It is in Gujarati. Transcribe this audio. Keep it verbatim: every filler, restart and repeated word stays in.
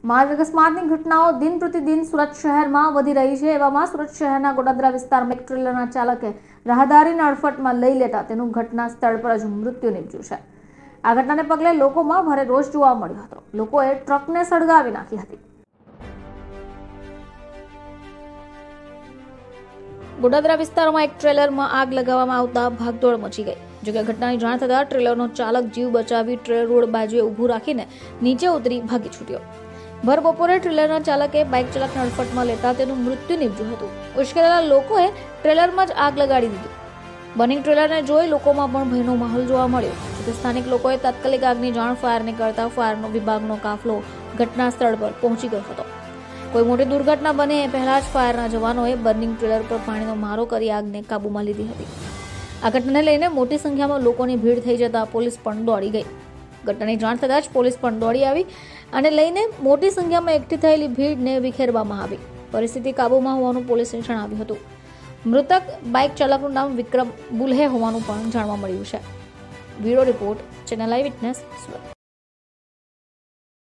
માર્ગ અકસ્માતની ઘટનાઓ દિન પ્રતિદિન સુરત શહેરમાં વધી રહી છે। એવામાં સુરત શહેરના ગોડાદરા વિસ્તારમાં એક ટ્રેલરના ચાલકે રાહદારીને અડફટમાં લઈ લેતા તેનું ઘટના સ્થળ પર જ મૃત્યુ નીપજ્યું છે। આ ઘટનાને પગલે લોકોમાં ભારે રોષ જોવા મળ્યો હતો। લોકોએ ટ્રકને સળગાવી નાખી હતી। ગોડાદરા વિસ્તારમાં એક ટ્રેલરમાં આગ લગાવવામાં આવતા ભાગદોડ મચી ગઈ। જોકે ઘટનાની જાણ થતાં ટ્રેલરનો ચાલક જીવ બચાવી ટ્રેલર રોડ બાજુએ ઊભું રાખીને નીચે ઉતરી ભાગી છૂટ્યો। ભર બપોરે ટ્રેલરના ચાલકે બાઇક ચાલકને અડફટમાં લેતા તેનું મૃત્યુ નીપજ્યું હતું। ઉશ્કેરેલા લોકોએ ટ્રેલરમાં જ આગ લગાડી દીધી। બર્નિંગ ટ્રેલરને જોઈ લોકોમાં પણ ભયનો માહોલ જોવા મળ્યો। જોકે સ્થાનિક લોકોએ તાત્કાલિક આગની જાણ ફાયરને કરતા ફાયરનો વિભાગનો કાફલો ઘટના સ્થળ પર પહોંચી ગયો હતો। કોઈ મોટી દુર્ઘટના બને એ પહેલા જ ફાયરના જવાનોએ બર્નિંગ ટ્રેલર પર પાણીનો મારો કરી આગને કાબૂમાં લીધી હતી। આ ઘટનાને લઈને મોટી સંખ્યામાં લોકોની ભીડ થઈ જતા પોલીસ પણ દોડી ગઈ। ઘટનાની જાણ થતાં જ પોલીસ પણ દોડી આવી અને લઈને મોટી સંખ્યામાં એકઠી થયેલી ભીડને વિખેરવામાં આવી। પરિસ્થિતિ કાબૂમાં હોવાનું પોલીસે જણાવ્યું હતું। મૃતક બાઇક ચાલકનું નામ વિક્રમ બુલ્હે હોવાનું પણ જાણવા મળ્યું છે। Bureau report, channel eye witness, Surat.